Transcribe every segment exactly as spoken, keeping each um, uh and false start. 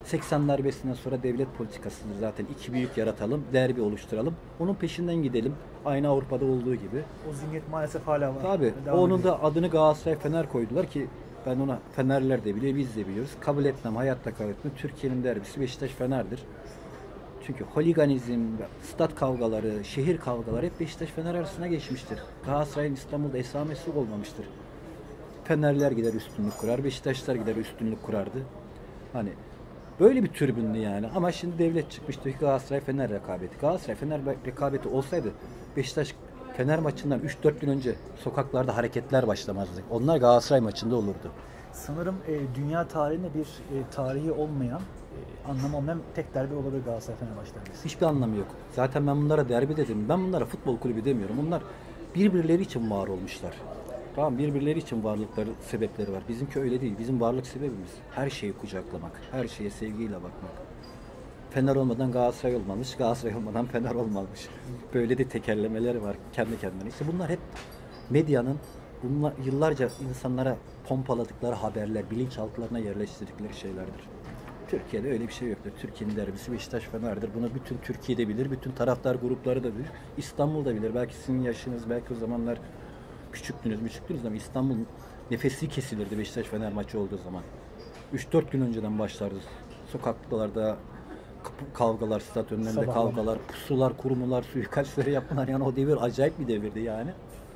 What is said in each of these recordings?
seksen darbesinden sonra devlet politikasıdır zaten. İki büyük yaratalım, derbi oluşturalım. Onun peşinden gidelim. Aynı Avrupa'da olduğu gibi. O zihniyet maalesef hala var. Tabii. Devam Onun ediyor. da adını Galatasaray Fener koydular ki ben ona Fenerler de biliyor, biz de biliyoruz. Kabul etmem, hayatta kabul etmem. Türkiye'nin derbisi Beşiktaş Fener'dir. Çünkü holiganizm, stat kavgaları, şehir kavgaları hep Beşiktaş Fener arasına geçmiştir. Galatasaray'ın İstanbul'da esamesi olmamıştır. Fenerler gider üstünlük kurar, Beşiktaşlar gider üstünlük kurardı. Hani böyle bir tribündü yani. Ama şimdi devlet çıkmıştı ki Galatasaray Fener rekabeti. Galatasaray Fener rekabeti olsaydı Beşiktaş Fener maçından üç dört gün önce sokaklarda hareketler başlamazdı. Onlar Galatasaray maçında olurdu. Sanırım e, dünya tarihinde bir e, tarihi olmayan, e, anlamı olmayan tek derbi olabilir Galatasaray Fenerbahçe derbisi. Hiçbir anlamı yok. Zaten ben bunlara derbi dedim. Ben bunlara futbol kulübü demiyorum. Bunlar birbirleri için var olmuşlar. Tamam, birbirleri için varlıkları, sebepleri var. Bizimki öyle değil. Bizim varlık sebebimiz her şeyi kucaklamak, her şeye sevgiyle bakmak. Fener olmadan Galatasaray olmamış, Galatasaray olmadan Fener olmamış. Böyle de tekerlemeleri var kendi kendine. İşte bunlar hep medyanın bunlar yıllarca insanlara pompaladıkları haberler, bilinçaltlarına yerleştirdikleri şeylerdir. Türkiye'de öyle bir şey yoktur. Türkiye'nin derbisi Beşiktaş Fener'dir. Bunu bütün Türkiye'de bilir, bütün taraftar grupları da bilir. İstanbul'da bilir. Belki sizin yaşınız, belki o zamanlar küçüktünüz, küçüktünüz ama İstanbul nefesi kesilirdi Beşiktaş Fener maçı olduğu zaman. üç dört gün önceden başlardı. Sokaklarda kavgalar, stat önlerinde Sabahlar. kavgalar, pusular, kurumular, suikastleri yapmalar. Yani o devir acayip bir devirdi yani.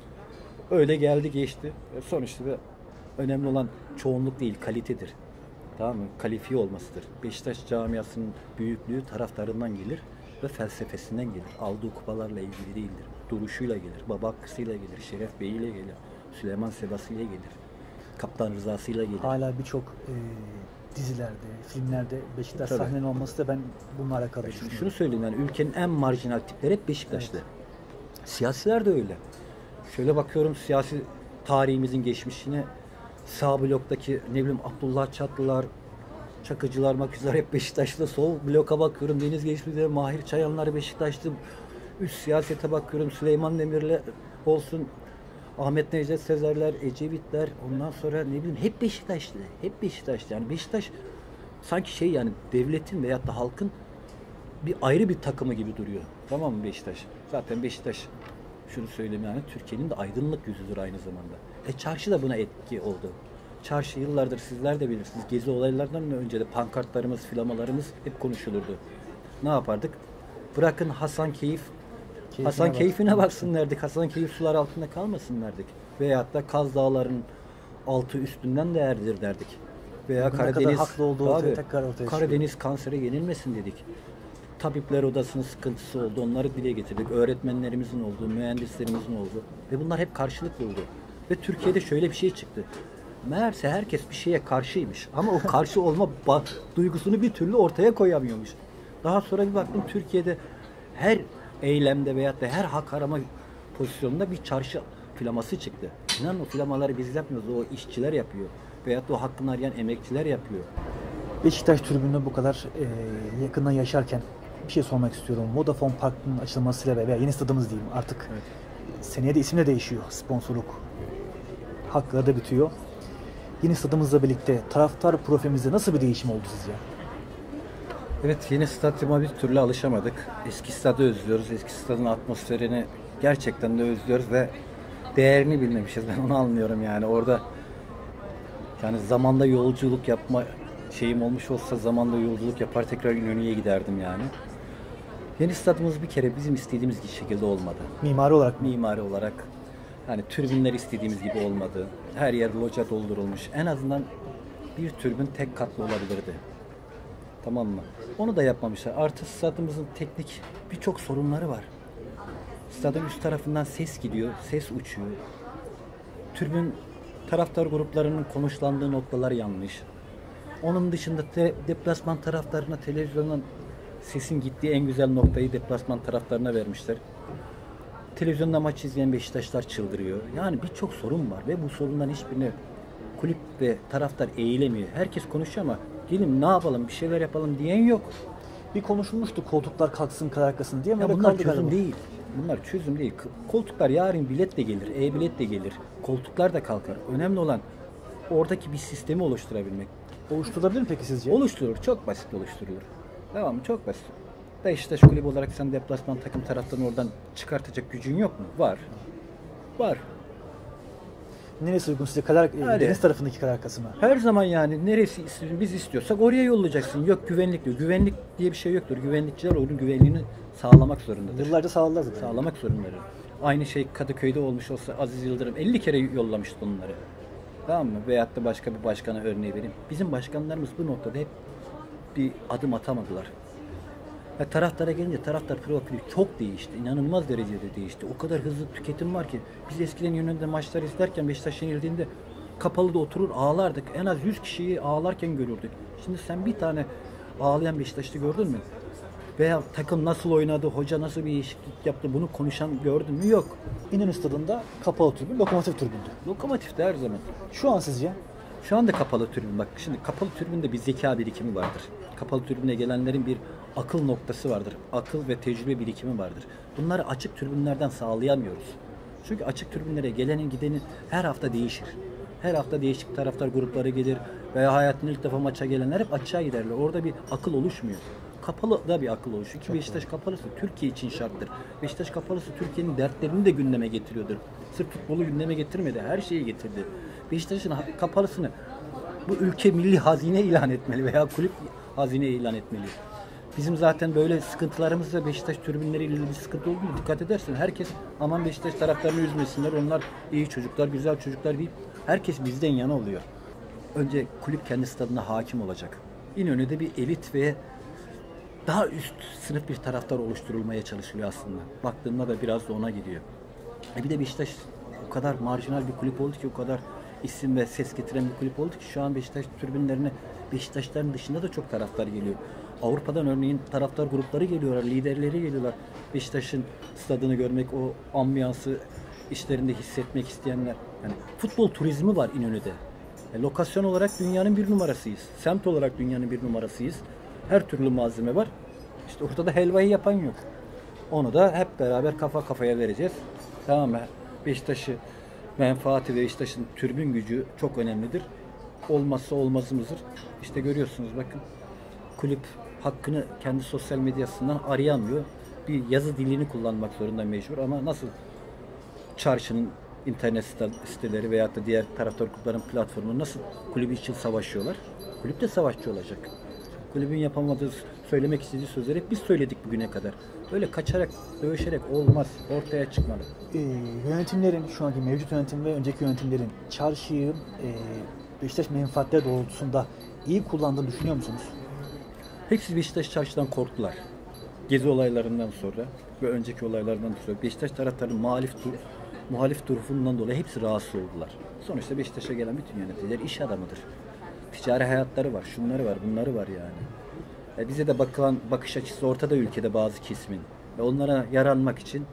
Öyle geldi geçti. Sonuçta önemli olan çoğunluk değil, kalitedir. Tamam mı? Kalifiye olmasıdır. Beşiktaş camiasının büyüklüğü taraftarından gelir ve felsefesinden gelir. Aldığı kupalarla ilgili değildir. Duruşuyla gelir, baba hakkısıyla gelir, Şeref Bey ile gelir, Süleyman Sebası ile gelir, Kaptan Rıza'sıyla gelir. Hala birçok e, dizilerde, filmlerde Beşiktaş Tabii. sahnenin olması da ben bununla alakalı Şimdi düşünüyorum. şunu söyleyeyim yani ülkenin en marjinal tipleri hep Beşiktaşlı. Evet. Siyasiler de öyle. Şöyle bakıyorum siyasi tarihimizin geçmişine, sağ bloktaki ne bileyim Abdullah Çatlılar, Çakıcılar, Maküzler hep Beşiktaşlı. Sol bloka bakıyorum Deniz Geçmişler, Mahir Çayanlar Beşiktaşlı. Üst siyasete bakıyorum Süleyman Demirel olsun, Ahmet Necdet Sezerler, Ecevitler, ondan sonra ne bileyim hep Beşiktaşlı. Hep Beşiktaşlı. Yani Beşiktaş sanki şey yani devletin veyahut da halkın bir ayrı bir takımı gibi duruyor. Tamam mı Beşiktaş? Zaten Beşiktaş şunu söyleyeyim yani Türkiye'nin de aydınlık yüzüdür aynı zamanda. E çarşı da buna etki oldu. Çarşı yıllardır sizler de bilirsiniz. Gezi olaylarından önce de pankartlarımız, flamalarımız hep konuşulurdu. Ne yapardık? Bırakın Hasan Keyif Keyfine Hasan bak. keyfine baksın derdik. Hasan Keyif sular altında kalmasın derdik. Veyahut da Kaz Dağları'nın altı üstünden değerlidir derdik. Veya Bugün Karadeniz haklı olduğu ortaya tekrar ortaya Karadeniz kansere yenilmesin dedik. Tabipler Odası'nın sıkıntısı oldu. Onları dile getirdik. Öğretmenlerimizin oldu, mühendislerimizin oldu. Ve bunlar hep karşılık buldu. Ve Türkiye'de şöyle bir şey çıktı. Meğerse herkes bir şeye karşıymış. Ama o karşı olma duygusunu bir türlü ortaya koyamıyormuş. Daha sonra bir baktım Türkiye'de her eylemde veyahut da her hak arama pozisyonunda bir çarşı flaması çıktı. İnanın o flamaları biz yapmıyoruz. O işçiler yapıyor. Veyahut da o hakkını arayan emekçiler yapıyor. Beşiktaş tribünde bu kadar e, yakından yaşarken bir şey sormak istiyorum. Vodafone Park'ın açılmasıyla veya yeni stadımız diyeyim artık evet. Seneye de isim de değişiyor. Sponsorluk hakları da bitiyor. Yeni stadımızla birlikte taraftar profilimizde nasıl bir değişim oldu sizce? Evet, yeni stadyuma bir türlü alışamadık. Eski stadı özlüyoruz. Eski stadın atmosferini gerçekten de özlüyoruz ve değerini bilmemişiz. Ben onu anlıyorum yani. Orada yani zamanda yolculuk yapma şeyim olmuş olsa zamanda yolculuk yapar tekrar İnönü'ye giderdim yani. Yeni stadımız bir kere bizim istediğimiz şekilde olmadı. Mimari olarak Mimari olarak. Yani tribünler istediğimiz gibi olmadı. Her yer loca doldurulmuş. En azından bir tribün tek katlı olabilirdi. Tamam mı? Onu da yapmamışlar. Artı stadımızın teknik birçok sorunları var. Stadın üst tarafından ses gidiyor, ses uçuyor. Tribün taraftar gruplarının konuşlandığı noktalar yanlış. Onun dışında te, deplasman taraftarına televizyondan sesin gittiği en güzel noktayı deplasman taraftarına vermişler. Televizyonda maç izleyen Beşiktaşlar çıldırıyor. Yani birçok sorun var ve bu sorunların hiçbirine kulüp ve taraftar eğilemiyor. Herkes konuşuyor ama gelin ne yapalım bir şeyler yapalım diyen yok. Bir konuşulmuştu koltuklar kalksın kar arkasın diye. Ya bunlar çözüm galiba. değil. Bunlar çözüm değil. Koltuklar yarın bilet de gelir, e-bilet de gelir. Koltuklar da kalkar. Önemli olan oradaki bir sistemi oluşturabilmek. Oluşturulabilir mi peki sizce? Oluşturulur. Çok basit oluşturulur. Tamam mı? Çok basit. Beşiktaş kulübü olarak sen deplasman takım taraftarını oradan çıkartacak gücün yok mu? Var. Var. Neresi uygun size? Karar, e, Öyle. deniz tarafındaki karar arkası mı? Her zaman yani neresi istiyorsun, biz istiyorsak oraya yollayacaksın. Yok güvenlik diyor. Güvenlik diye bir şey yoktur. Güvenlikçiler onun güvenliğini sağlamak zorundadır. Yıllarca sağladılar zaten. Sağlamak zorundadır. Aynı şey Kadıköy'de olmuş olsa Aziz Yıldırım elli kere yollamıştı bunları. Tamam mı? Veyahut da başka bir başkana örneği vereyim. Bizim başkanlarımız bu noktada hep bir adım atamadılar. Ya taraftara gelince taraftar profili çok değişti. İnanılmaz derecede değişti. O kadar hızlı tüketim var ki. Biz eskiden yönünde maçlar izlerken Beşiktaş yenildiğinde kapalıda oturur ağlardık. En az yüz kişiyi ağlarken görürdük. Şimdi sen bir tane ağlayan Beşiktaş'ta gördün mü? Veya takım nasıl oynadı, hoca nasıl bir değişiklik yaptı bunu konuşan gördün mü? Yok. İnönü Stadı'nda kapalı tribün, lokomotif tribündü. Lokomotif'te her zaman. Şu an sizce? Şu anda kapalı tribün. Bak şimdi kapalı tribünde bir zeka birikimi vardır. Kapalı tribüne gelenlerin bir akıl noktası vardır. Akıl ve tecrübe birikimi vardır. Bunları açık tribünlerden sağlayamıyoruz. Çünkü açık tribünlere gelenin gidenin her hafta değişir. Her hafta değişik taraftar grupları gelir veya hayatında ilk defa maça gelenler hep açığa giderler. Orada bir akıl oluşmuyor. Kapalı da bir akıl oluşuyor ki Beşiktaş kapalısı Türkiye için şarttır. Beşiktaş kapalısı Türkiye'nin dertlerini de gündeme getiriyordur. Sırf futbolu gündeme getirmedi, her şeyi getirdi. Beşiktaş'ın kapalısını bu ülke milli hazine ilan etmeli veya kulüp hazine ilan etmeli. Bizim zaten böyle sıkıntılarımızda Beşiktaş tribünleriyle bir sıkıntı olduğunu dikkat edersin. Herkes aman Beşiktaş taraftarını üzmesinler, onlar iyi çocuklar, güzel çocuklar deyip herkes bizden yana oluyor. Önce kulüp kendi stadına hakim olacak. İnönü'de bir elit ve daha üst sınıf bir taraftar oluşturulmaya çalışılıyor aslında. Baktığında da biraz da ona gidiyor. E bir de Beşiktaş o kadar marjinal bir kulüp oldu ki, o kadar isim ve ses getiren bir kulüp oldu ki şu an Beşiktaş tribünlerine Beşiktaşların dışında da çok taraftar geliyor. Avrupa'dan örneğin taraftar grupları geliyorlar, liderleri geliyorlar. Beşiktaş'ın stadını görmek, o ambiyansı işlerinde hissetmek isteyenler. Yani futbol turizmi var İnönü'de. E, lokasyon olarak dünyanın bir numarasıyız. Semt olarak dünyanın bir numarasıyız. Her türlü malzeme var. İşte ortada helvayı yapan yok. Onu da hep beraber kafa kafaya vereceğiz. Tamam mı? Beşiktaş'ı menfaati ve Beşiktaş'ın tribün gücü çok önemlidir. Olmazsa olmazımızdır. İşte görüyorsunuz bakın. Kulüp hakkını kendi sosyal medyasından arayamıyor. Bir yazı dilini kullanmak zorunda mecbur ama nasıl çarşının internet siteleri veyahut da diğer taraftar grupların platformu nasıl kulübü için savaşıyorlar? Kulüp de savaşçı olacak. Kulübün yapamadığı, söylemek istediği sözleri hep biz söyledik bugüne kadar. Böyle kaçarak, dövüşerek olmaz. Ortaya çıkmalı. Ee, yönetimlerin, şu anki mevcut yönetim ve önceki yönetimlerin çarşıyı e, Beşiktaş menfaatleri doğrultusunda iyi kullandığını düşünüyor musunuz? Hepsi Beşiktaş çarşıdan korktular. Gezi olaylarından sonra ve önceki olaylardan sonra Beşiktaş taraftarının muhalif, dur muhalif durumundan dolayı hepsi rahatsız oldular. Sonuçta Beşiktaş'a gelen bütün yöneticiler iş adamıdır. Ticari hayatları var, şunları var, bunları var yani. E bize de bakılan bakış açısı ortada ülkede bazı kesimin. Ve onlara yaranmak için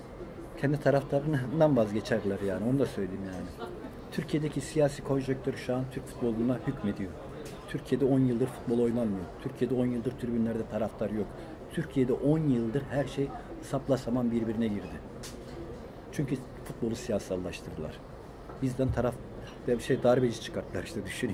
kendi taraftarından vazgeçerler yani, onu da söyleyeyim yani. Türkiye'deki siyasi konjonktür şu an Türk futboluna hükmediyor. Türkiye'de on yıldır futbol oynanmıyor. Türkiye'de on yıldır tribünlerde taraftar yok. Türkiye'de on yıldır her şey sapla saman birbirine girdi. Çünkü futbolu siyasallaştırdılar. Bizden taraf ve bir şey darbeci çıkarttılar işte, düşünün